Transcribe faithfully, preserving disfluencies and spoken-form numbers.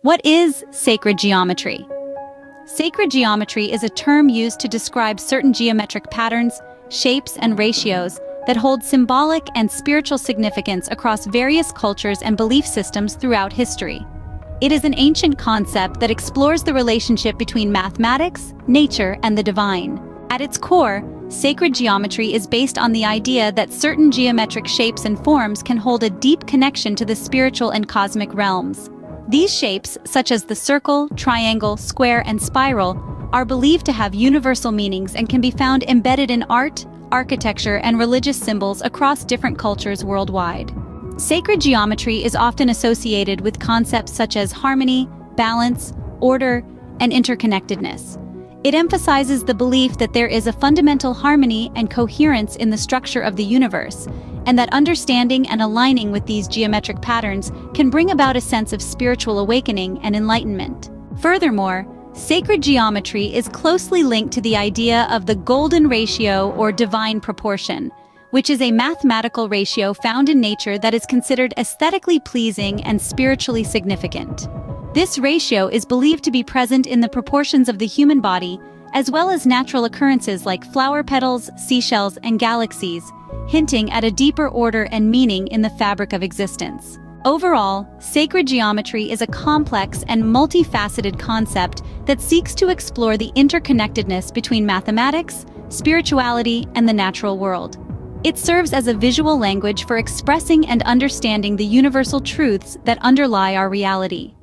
What is sacred geometry? Sacred geometry is a term used to describe certain geometric patterns, shapes, and ratios that hold symbolic and spiritual significance across various cultures and belief systems throughout history. It is an ancient concept that explores the relationship between mathematics, nature, and the divine. At its core, sacred geometry is based on the idea that certain geometric shapes and forms can hold a deep connection to the spiritual and cosmic realms. These shapes, such as the circle, triangle, square, and spiral, are believed to have universal meanings and can be found embedded in art, architecture, and religious symbols across different cultures worldwide. Sacred geometry is often associated with concepts such as harmony, balance, order, and interconnectedness. It emphasizes the belief that there is a fundamental harmony and coherence in the structure of the universe, and that understanding and aligning with these geometric patterns can bring about a sense of spiritual awakening and enlightenment. Furthermore, sacred geometry is closely linked to the idea of the golden ratio or divine proportion, which is a mathematical ratio found in nature that is considered aesthetically pleasing and spiritually significant. This ratio is believed to be present in the proportions of the human body, as well as natural occurrences like flower petals, seashells, and galaxies, hinting at a deeper order and meaning in the fabric of existence. Overall, sacred geometry is a complex and multifaceted concept that seeks to explore the interconnectedness between mathematics, spirituality, and the natural world. It serves as a visual language for expressing and understanding the universal truths that underlie our reality.